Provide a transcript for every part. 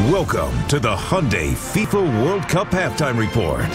Welcome to the Hyundai FIFA World Cup Halftime Report.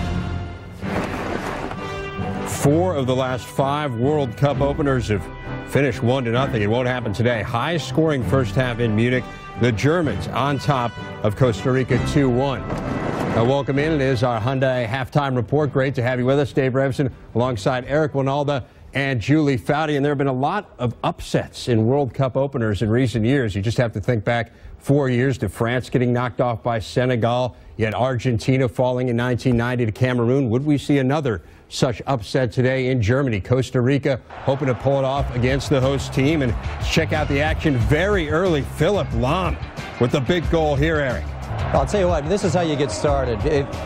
4 of the last 5 World Cup openers have finished 1-0. It won't happen today. Highest scoring first half in Munich. The Germans on top of Costa Rica 2-1. Now, welcome in. It is our Hyundai Halftime Report. Great to have you with us, Dave Revson, alongside Eric Winalda and Julie Foudy. And there have been a lot of upsets in World Cup openers in recent years. You just have to think back 4 years to France getting knocked off by Senegal. You had Argentina falling in 1990 to Cameroon. Would we see another such upset today in Germany? Costa Rica hoping to pull it off against the host team. And check out the action very early. Philipp Lahm with the big goal here, Eric. I'll tell you what, this is how you get started.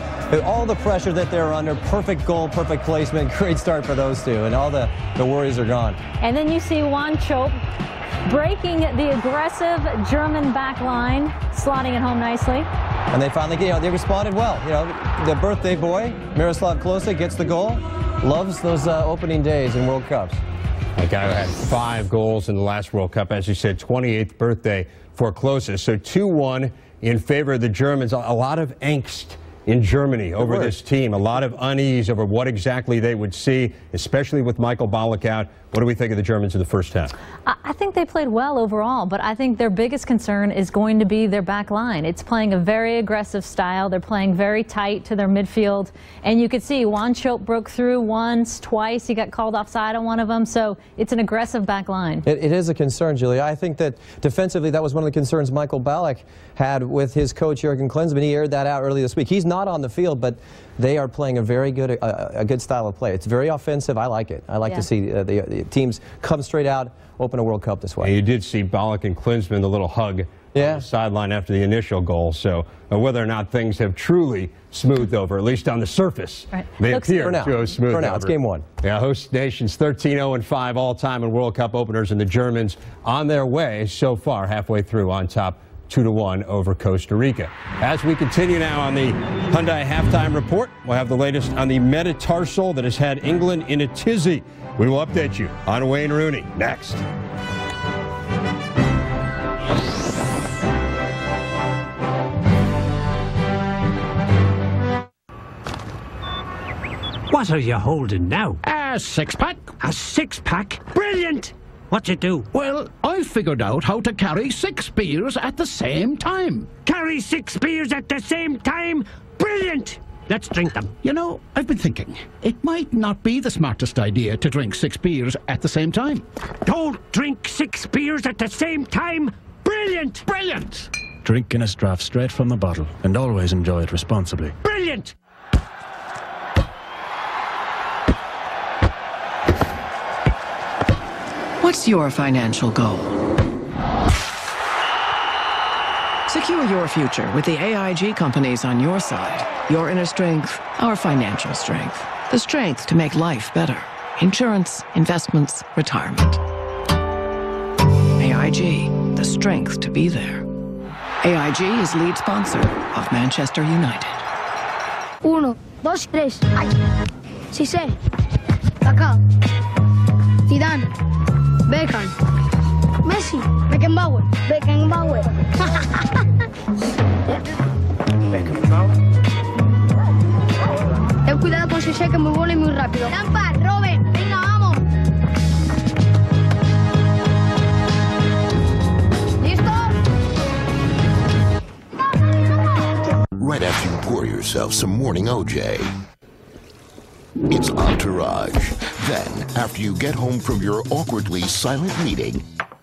All the pressure that they're under, perfect goal, perfect placement, great start for those two, and all the worries are gone. And then you see Juan Chop breaking the aggressive German back line, slotting it home nicely. And they finally, they responded well. The birthday boy, Miroslav Klose, gets the goal. Loves those opening days in World Cups. A guy who had 5 goals in the last World Cup, as you said, 28th birthday for Klose. So 2-1 in favor of the Germans. A lot of angst in Germany over this team. A lot of unease over what exactly they would see, especially with Michael Ballack out. What do we think of the Germans in the first half? I think they played well overall, but I think their biggest concern is going to be their back line. It's playing a very aggressive style. They're playing very tight to their midfield. And you could see Juan Chop broke through once, twice. He got called offside on one of them. So it's an aggressive back line. It is a concern, Julia. I think that defensively, that was one of the concerns Michael Ballack had with his coach, Jurgen Klinsmann. He aired that out early this week. He's not on the field, but they are playing a very good, a good style of play. It's very offensive. I like it. I like to see the teams come straight out, open a World Cup this way. And you did see Ballack and Klinsmann, the little hug on the sideline after the initial goal. So whether or not things have truly smoothed over, at least on the surface, they appear to have smoothed over. For now, it's game 1. Yeah, host nations 13-0-5 all-time in World Cup openers, and the Germans on their way so far, halfway through, on top 2-1 over Costa Rica. As we continue now on the Hyundai Halftime Report, we'll have the latest on the metatarsal that has had England in a tizzy. We will update you on Wayne Rooney next. What are you holding now? A six-pack. A six-pack? Brilliant! What'd you do? Well, I figured out how to carry 6 beers at the same time. Carry 6 beers at the same time? Brilliant! Let's drink them. You know, I've been thinking, it might not be the smartest idea to drink 6 beers at the same time. Don't drink 6 beers at the same time? Brilliant! Brilliant! Drink Guinness draft straight from the bottle, and always enjoy it responsibly. Brilliant! What's your financial goal? Secure your future with the AIG companies on your side. Your inner strength, our financial strength. The strength to make life better. Insurance, investments, retirement. AIG, the strength to be there. AIG is lead sponsor of Manchester United. 1, 2, 3. Cissé. Kaká. Zidane. Beckham. Messi. Beckenbauer. Beckenbauer. Ten cuidado con Cissé, que es muy bueno y muy rápido. Lampard, Robert, venga, vamos. ¿Listo? Right after you pour yourself some morning OJ, it's Entourage. Then, after you get home from your awkwardly silent meeting,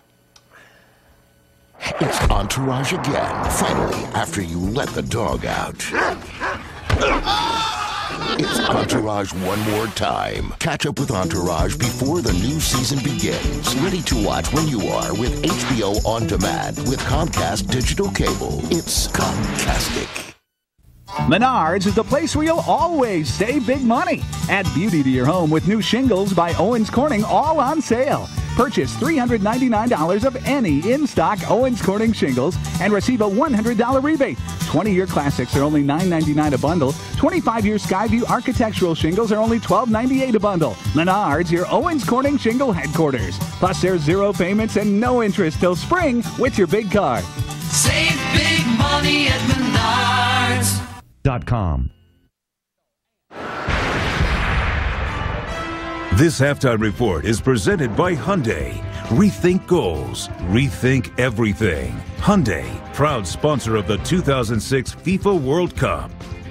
it's Entourage again. Finally, after you let the dog out. It's Entourage one more time. Catch up with Entourage before the new season begins. Ready to watch when you are with HBO On Demand with Comcast Digital Cable. It's Comcastic. Menards is the place where you'll always save big money. Add beauty to your home with new shingles by Owens Corning, all on sale. Purchase $399 of any in-stock Owens Corning shingles and receive a $100 rebate. 20-year classics are only $9.99 a bundle. 25-year Skyview architectural shingles are only $12.98 a bundle. Menards, your Owens Corning shingle headquarters. Plus, there's 0 payments and no interest till spring with your big card. Save big money. money at Menards.com. This halftime report is presented by Hyundai. Rethink goals. Rethink everything. Hyundai, proud sponsor of the 2006 FIFA World Cup.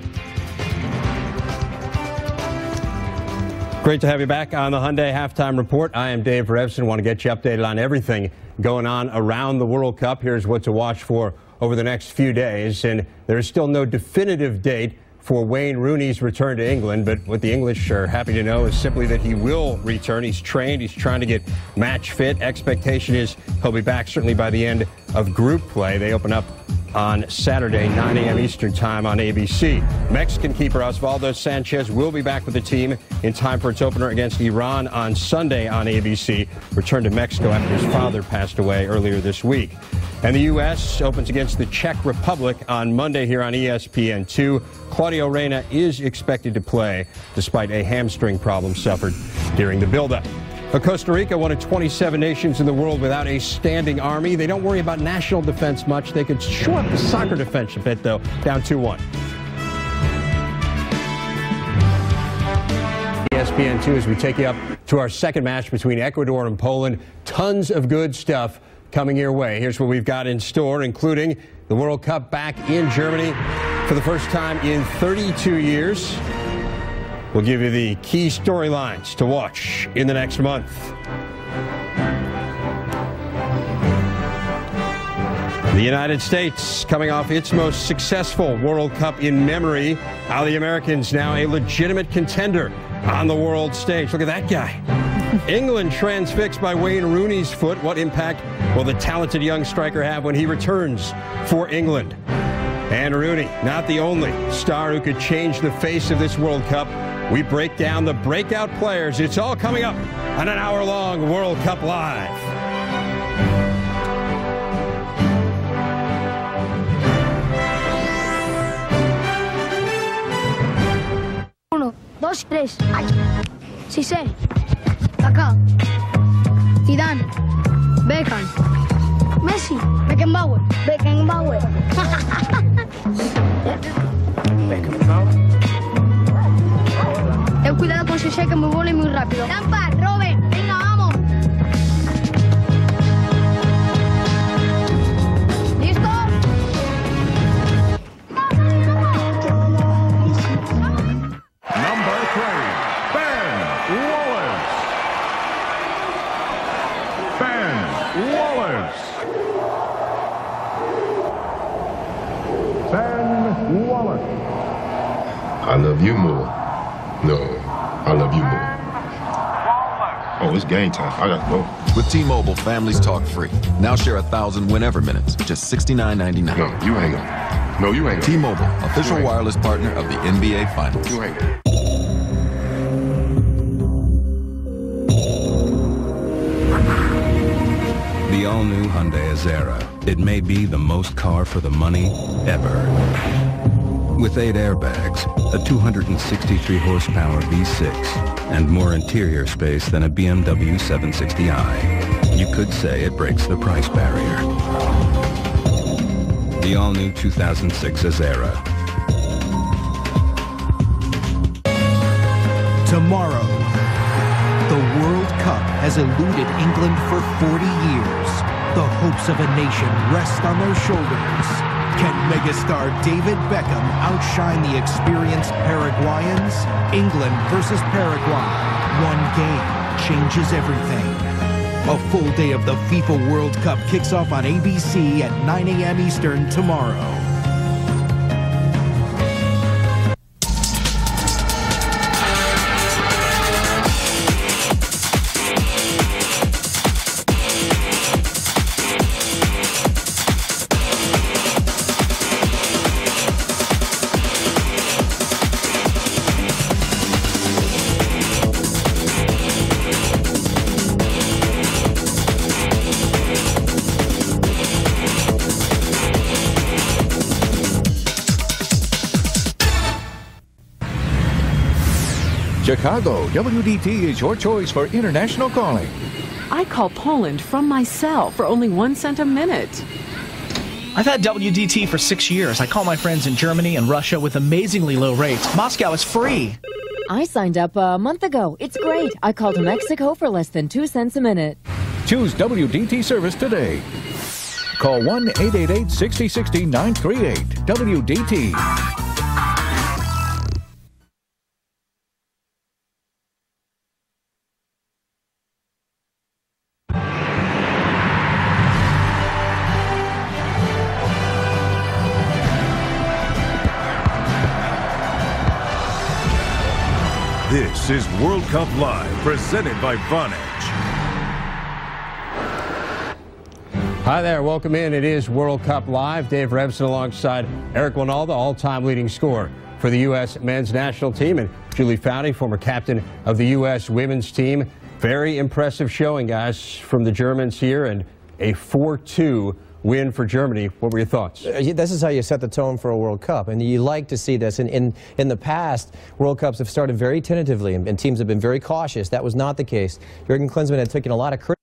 Great to have you back on the Hyundai Halftime Report. I am Dave Revson. Want to get you updated on everything going on around the World Cup. Here's what to watch for over the next few days. And there is still no definitive date for Wayne Rooney's return to England, but what the English are happy to know is simply that he will return. He's trained. He's trying to get match fit. Expectation is he'll be back certainly by the end of group play. They open up on Saturday, 9 a.m. Eastern time on ABC. Mexican keeper Osvaldo Sanchez will be back with the team in time for its opener against Iran on Sunday on ABC. Returned to Mexico after his father passed away earlier this week. And the U.S. opens against the Czech Republic on Monday here on ESPN2. Claudio Reyna is expected to play despite a hamstring problem suffered during the buildup. Costa Rica, one of 27 nations in the world without a standing army. They don't worry about national defense much. They could shore up the soccer defense a bit, though, down 2-1. ESPN2 as we take you up to our second match between Ecuador and Poland. Tons of good stuff coming your way. Here's what we've got in store, including the World Cup back in Germany for the first time in 32 years. We'll give you the key storylines to watch in the next month. The United States coming off its most successful World Cup in memory. How the Americans now a legitimate contender on the world stage. Look at that guy. England transfixed by Wayne Rooney's foot. What impact will the talented young striker have when he returns for England? And Rooney, not the only star who could change the face of this World Cup. We break down the breakout players. It's all coming up on an hour-long World Cup Live. 1, 2, 3. Ay. Cissé. Kaká. Zidane. Beckham. Messi. Beckenbauer. Beckenbauer. Cuidado con Cissé, que es muy bueno y muy rápido. Lampard, Robert, venga, vamos. ¿Listo? Number 3, Ben Wallace. Ben Wallace. Ben Wallace. I love you more. No, I love you more. Oh, it's game time. I got to go. With T-Mobile, families talk free. Now share 1,000 whenever minutes, just $69.99. No, you ain't gonna. No, you ain't gonna. T-Mobile, official wireless partner of the NBA Finals. You ain't. The all-new Hyundai Azera. It may be the most car for the money ever. With 8 airbags, a 263-horsepower V6, and more interior space than a BMW 760i, you could say it breaks the price barrier. The all-new 2006 Azera. Tomorrow, the World Cup has eluded England for 40 years. The hopes of a nation rest on their shoulders. Can megastar David Beckham outshine the experienced Paraguayans? England versus Paraguay. One game changes everything. A full day of the FIFA World Cup kicks off on ABC at 9 a.m. Eastern tomorrow. Chicago, WDT is your choice for international calling. I call Poland from my cell for only 1 cent a minute. I've had WDT for 6 years. I call my friends in Germany and Russia with amazingly low rates. Moscow is free. I signed up a month ago. It's great. I called Mexico for less than 2 cents a minute. Choose WDT service today. Call 1-888-6060-938. WDT. This is World Cup Live, presented by Vonage. Hi there, welcome in. It is World Cup Live. Dave Revson alongside Eric Winalda, all-time leading scorer for the U.S. men's national team, and Julie Foudy, former captain of the U.S. women's team. Very impressive showing, guys, from the Germans here, and a 4-2 win for Germany. What were your thoughts? This is how you set the tone for a World Cup, and you like to see this. In the past, World Cups have started very tentatively, and teams have been very cautious. That was not the case. Jurgen Klinsmann had taken a lot of criticism